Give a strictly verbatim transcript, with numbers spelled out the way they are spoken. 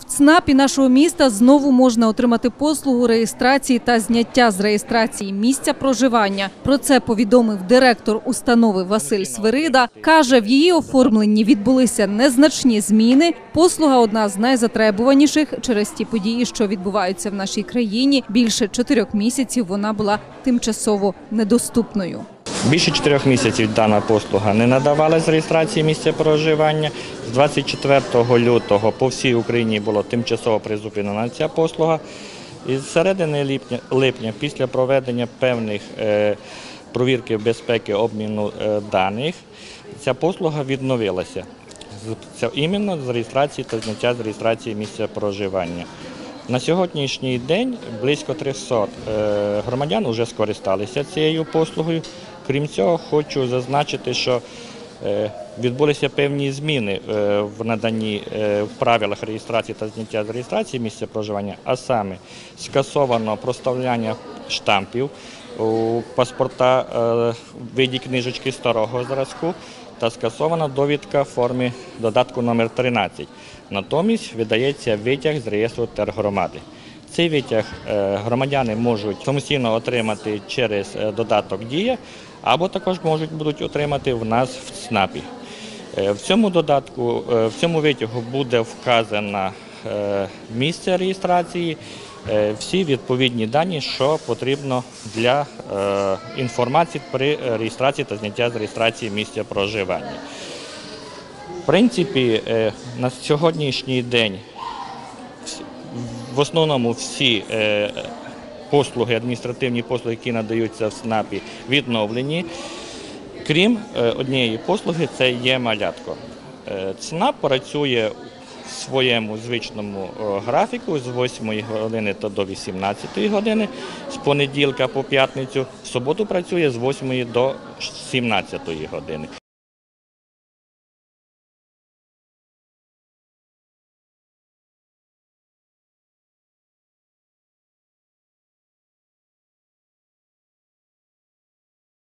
В ЦНАПі нашого міста знову можна отримати послугу реєстрації та зняття з реєстрації місця проживання. Про це повідомив директор установи Василь Свирида. Каже, в її оформленні відбулися незначні зміни. Послуга одна з найзатребуваніших через ті події, що відбуваються в нашій країні. Більше чотирьох місяців вона була тимчасово недоступною. Більше чотирьох місяців дана послуга не надавалась з реєстрації місця проживання. З двадцять четвертого лютого по всій Україні була тимчасово призупинена ця послуга. І з середини липня, липня після проведення певних е, провірки безпеки обміну е, даних, ця послуга відновилася. Це іменно з реєстрації та зняття з реєстрації місця проживання. На сьогоднішній день близько трьохсот громадян вже скористалися цією послугою. Крім цього, хочу зазначити, що відбулися певні зміни в наданні в правилах реєстрації та зняття з реєстрації місця проживання, а саме скасовано проставляння штампів у паспорта в виді книжечки старого зразку та скасована довідка в формі додатку номер тринадцять. Натомість видається витяг з реєстру тергромади. Цей витяг громадяни можуть самостійно отримати через додаток «Дія» або також можуть будуть отримати в нас в ЦНАПі. В цьому додатку, в цьому витягу буде вказано місце реєстрації, всі відповідні дані, що потрібно для інформації при реєстрації та зняття з реєстрації місця проживання. В принципі, на сьогоднішній день в основному всі послуги, адміністративні послуги, які надаються в ЦНАПі, відновлені, крім однієї послуги – це є малятко. ЦНАП працює в своєму звичному графіку з восьмої години до вісімнадцятої години, з понеділка по п'ятницю, в суботу працює з восьмої до сімнадцятої години.